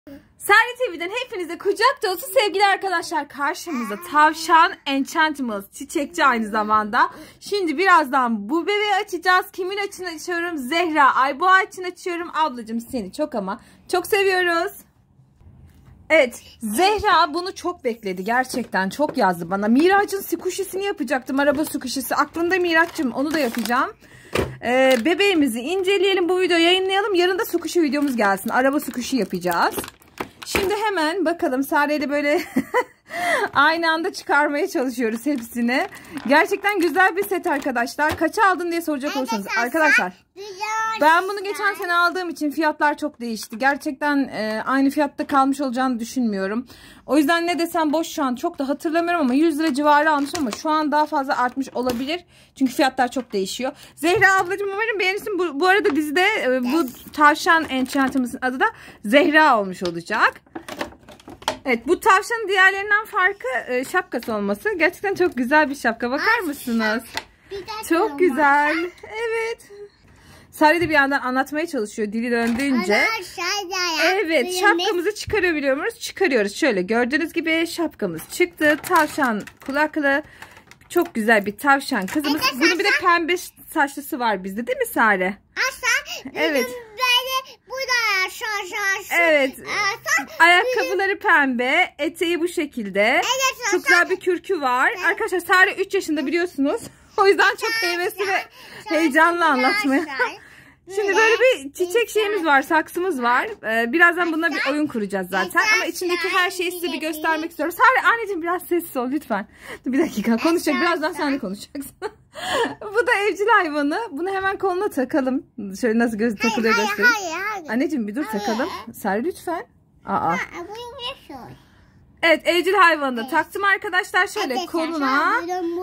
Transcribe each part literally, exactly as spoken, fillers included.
Sare T V'den hepinize kucak dolusu sevgili arkadaşlar. Karşımızda tavşan Enchantimals, çiçekçi aynı zamanda. Şimdi birazdan bu bebeği açacağız. Kimin için açıyorum? Zehra Ayboğa için açıyorum. Ablacığım seni çok ama çok seviyoruz. Evet, Zehra bunu çok bekledi, gerçekten çok yazdı bana. Miraç'ın squishy'sini yapacaktım, araba squishy'si. Aklımda Miraç'cığım, onu da yapacağım. Ee, bebeğimizi inceleyelim, bu videoyu yayınlayalım. Yarın da squishy videomuz gelsin, araba squishy yapacağız. Şimdi hemen bakalım, Sare ile böyle aynı anda çıkarmaya çalışıyoruz hepsini. Gerçekten güzel bir set arkadaşlar. Kaça aldın diye soracak olursanız arkadaşlar. Ben bunu geçen sene aldığım için fiyatlar çok değişti. Gerçekten e, aynı fiyatta kalmış olacağını düşünmüyorum. O yüzden ne desem boş, şu an çok da hatırlamıyorum ama yüz lira civarı almışım ama şu an daha fazla artmış olabilir. Çünkü fiyatlar çok değişiyor. Zehra ablacığım umarım beğenirsin. Bu, bu arada dizide e, bu tavşan Enchantimals'ın adı da Zehra olmuş olacak. Evet, bu tavşanın diğerlerinden farkı e, şapkası olması. Gerçekten çok güzel bir şapka. Bakar mısınız? Çok güzel. Evet. Sare de bir yandan anlatmaya çalışıyor dili döndüğünce. Evet, şapkamızı çıkarabiliyor muyuz? Çıkarıyoruz. Şöyle gördüğünüz gibi şapkamız çıktı. Tavşan kulaklı. Çok güzel bir tavşan kızımız. Bunun bir de pembe saçlısı var bizde, değil mi Sare? Evet. Evet. Ayakkabıları pembe. Eteği bu şekilde. Çok güzel bir kürkü var. Arkadaşlar Sare üç yaşında biliyorsunuz. O yüzden çok hevesli ve heyecanlı anlatmaya. Şimdi böyle bir çiçek şeyimiz var, saksımız var. Ee, birazdan bununla bir oyun kuracağız zaten. Ama içindeki her şeyi size bir göstermek istiyorum. Sare anneciğim biraz sessiz ol lütfen. Bir dakika konuşacak. Birazdan sen de konuşacaksın. Bu da evcil hayvanı. Bunu hemen koluna takalım. Şöyle nasıl göz takılıyor göstereyim. Anneciğim bir dur takalım. Sare lütfen. Aa. Evet, evcil hayvanı da taktım arkadaşlar, şöyle koluna.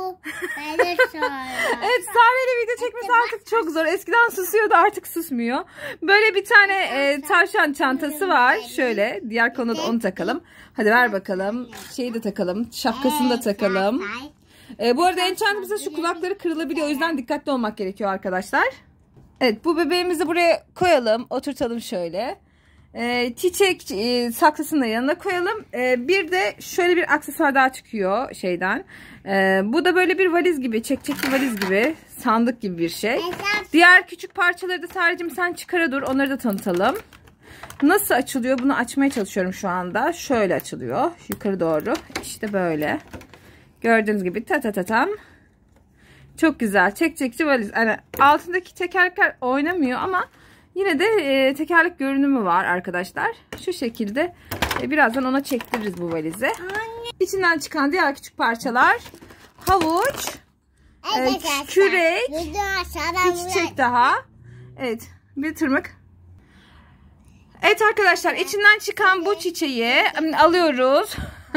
Evet, Sare ile video çekmesi artık çok zor. Eskiden susuyordu, artık susmuyor. Böyle bir tane e, tavşan çantası var. Şöyle diğer koluna da onu takalım. Hadi ver bakalım. Şeyi de takalım. Şapkasını da takalım. E, bu arada Enchantim's'ın şu kulakları kırılabiliyor. O yüzden dikkatli olmak gerekiyor arkadaşlar. Evet, bu bebeğimizi buraya koyalım. Oturtalım şöyle. Ee, çiçek e, saksısını da yanına koyalım. Ee, bir de şöyle bir aksesuar daha çıkıyor şeyden. Ee, bu da böyle bir valiz gibi, çekçekli valiz gibi, sandık gibi bir şey. Diğer küçük parçaları da Sarecim sen çıkara dur, onları da tanıtalım. Nasıl açılıyor? Bunu açmaya çalışıyorum şu anda. Şöyle açılıyor yukarı doğru. İşte böyle. Gördüğünüz gibi ta ta ta tam. Çok güzel çekçekli valiz. Yani altındaki tekerlekler oynamıyor ama yine de e, tekerlek görünümü var arkadaşlar. Şu şekilde e, birazdan ona çektiririz bu valizi. Anne. İçinden çıkan diğer küçük parçalar havuç, evet, e, kürek, bir çiçek daha. Evet, bir tırmık. Evet arkadaşlar, içinden çıkan bu çiçeği alıyoruz.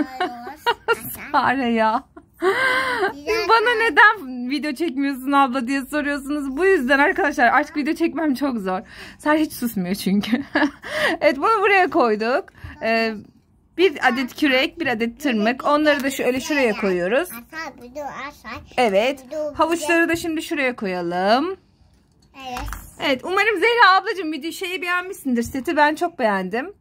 Sare ya. Bana neden video çekmiyorsun abla diye soruyorsunuz. Bu yüzden arkadaşlar artık video çekmem çok zor. Sare hiç susmuyor çünkü. Evet, bunu buraya koyduk. Ee, bir adet kürek, bir adet tırmık. Onları da şöyle şuraya koyuyoruz. Evet. Havuçları da şimdi şuraya koyalım. Evet. Umarım Zehra ablacığım video şeyi beğenmişsindir. Seti ben çok beğendim.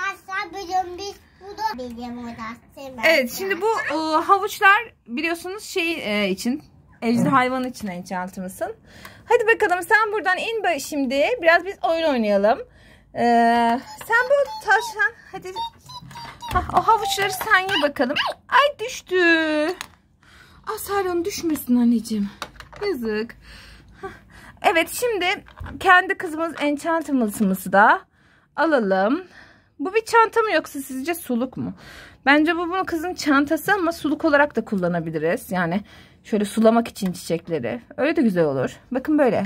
Evet, şimdi bu e, havuçlar biliyorsunuz şey e, için, evcil hayvan için Enchantim'sın. Hadi bakalım sen buradan in şimdi. Biraz biz oyun oynayalım. Ee, sen bu tavşan hadi. Hah, o havuçları sen ye bakalım. Ay düştü. Ah Sare, onu düşmesin anneciğim. Yazık. Hah. Evet, şimdi kendi kızımız Enchantim's'ımızı da alalım. Bu bir çanta mı yoksa sizce suluk mu? Bence bu bunun kızın çantası ama suluk olarak da kullanabiliriz. Yani şöyle sulamak için çiçekleri. Öyle de güzel olur. Bakın böyle.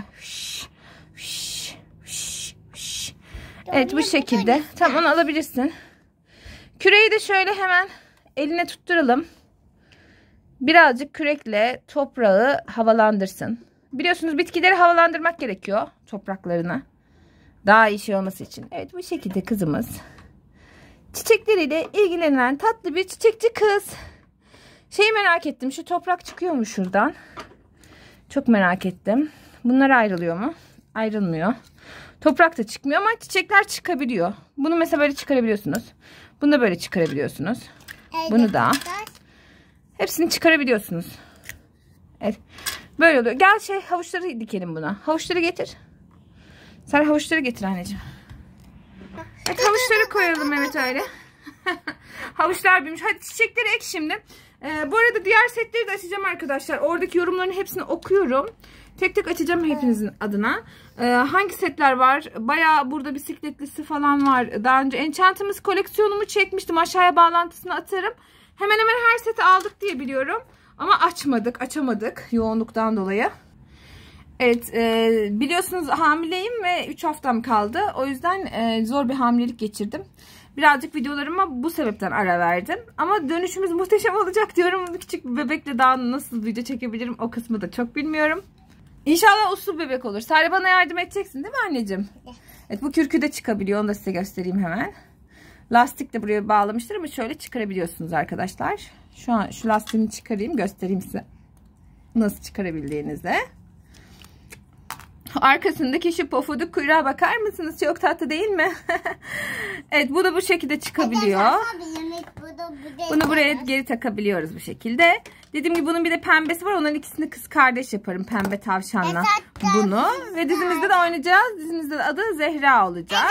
Evet, bu şekilde. Tamam, onu alabilirsin. Küreği de şöyle hemen eline tutturalım. Birazcık kürekle toprağı havalandırsın. Biliyorsunuz bitkileri havalandırmak gerekiyor, topraklarını. Daha iyi şey olması için. Evet, bu şekilde kızımız çiçekleriyle ilgilenen tatlı bir çiçekçi kız. Şeyi merak ettim. Şu toprak çıkıyor mu şuradan? Çok merak ettim. Bunlar ayrılıyor mu? Ayrılmıyor. Toprak da çıkmıyor ama çiçekler çıkabiliyor. Bunu mesela böyle çıkarabiliyorsunuz. Bunu da böyle çıkarabiliyorsunuz. Bunu da. Hepsini çıkarabiliyorsunuz. Evet. Böyle oluyor. Gel şey havuçları dikelim buna. Havuçları getir. Sen havuçları getir anneciğim. Evet, havuçları koyalım Mehmet öyle. Havuçlar büyümüş. Hadi çiçekleri ek şimdi. Ee, bu arada diğer setleri de açacağım arkadaşlar. Oradaki yorumların hepsini okuyorum. Tek tek açacağım hepinizin adına. Ee, hangi setler var? Bayağı burada bisikletlisi falan var. Daha önce Enchantımız koleksiyonumu çekmiştim. Aşağıya bağlantısını atarım. Hemen hemen her seti aldık diye biliyorum. Ama açmadık, açamadık yoğunluktan dolayı. Evet, e, biliyorsunuz hamileyim ve üç haftam kaldı. O yüzden e, zor bir hamilelik geçirdim. Birazcık videolarıma bu sebepten ara verdim. Ama dönüşümüz muhteşem olacak diyorum. Küçük bir bebekle daha nasıl video çekebilirim o kısmı da çok bilmiyorum. İnşallah uslu bebek olur. Sare bana yardım edeceksin değil mi anneciğim? Evet, bu kürkü de çıkabiliyor. Onu da size göstereyim hemen. Lastik de buraya bağlamıştır ama şöyle çıkarabiliyorsunuz arkadaşlar. Şu an şu lastiğini çıkarayım, göstereyim size nasıl çıkarabildiğinizi. Arkasındaki şu pofuduk kuyruğa bakar mısınız? Çok tatlı değil mi? Evet, bu da bu şekilde çıkabiliyor. Bunu buraya geri takabiliyoruz bu şekilde. Dediğim gibi bunun bir de pembesi var. Onların ikisini kız kardeş yaparım. Pembe tavşanla bunu. Ve dizimizde de oynayacağız. Dizimizde de adı Zehra olacak.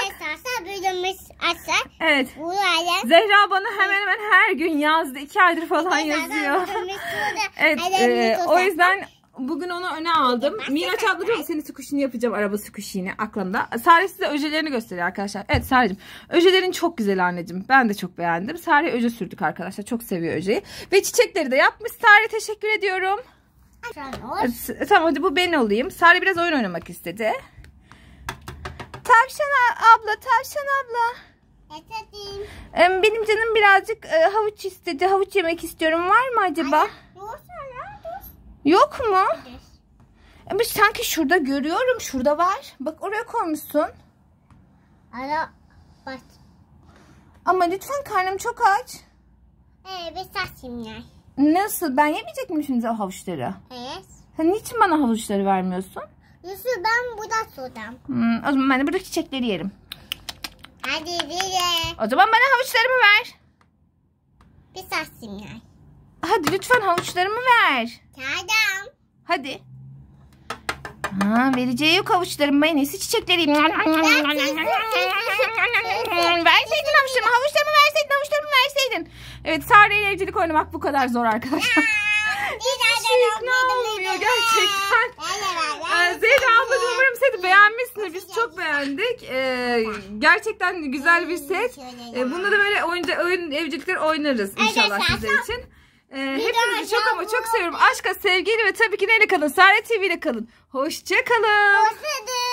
Evet. Zehra bana hemen hemen her gün yazdı. İki aydır falan yazıyor. Evet. E, o yüzden bugün onu öne aldım. Miraç abla diyor ki senin sukuşini yapacağım. Araba sukuşini aklımda. Sare size öjelerini gösteriyor arkadaşlar. Evet Sare'cim. Öjelerin çok güzel anneciğim. Ben de çok beğendim. Sare öje sürdük arkadaşlar. Çok seviyor öjeyi. Ve çiçekleri de yapmış. Sare teşekkür ediyorum. Evet, tamam hadi bu ben olayım. Sare biraz oyun oynamak istedi. Tavşan abla, tavşan abla. Benim canım birazcık havuç istedi. Havuç yemek istiyorum. Var mı acaba? Yok mu? Ama sanki şurada görüyorum. Şurada var. Bak oraya koymuşsun. Ara bak. Ama lütfen karnım çok aç. Evet, saçımlar. Nasıl? Ben yemeyecek miyim şimdi o havuçları? Evet. Sen niçin bana havuçları vermiyorsun? Yusuf ben burada sordum. Hmm, o zaman ben de burada çiçekleri yerim. Hadi bile. O zaman bana havuçlarımı ver. Bir saçımlar. Hadi lütfen havuçlarımı ver. Tamam. Hadi. Ha, vereceği yok havuçlarımı. En iyisi çiçekleri yiyeyim. Verseydin havuçlarımı. Havuçlarımı verseydin. Havuçlarımı verseydin. Evet, Sare ile evcilik oynamak bu kadar zor arkadaşlar. Hiçbir şey ikna olmuyor gerçekten. Zehra ablacığım umarım seti beğenmişsiniz. Biz çok beğendik. Ee, gerçekten güzel bir set. Ee, bunda da böyle oyunca, oyun evcilikler oynarız inşallah sizler için. Ee, hepinizi çok ama çok seviyorum. Aşka, sevgiyle ve tabii ki neyle kalın? Sare T V ile kalın. Hoşça kalın.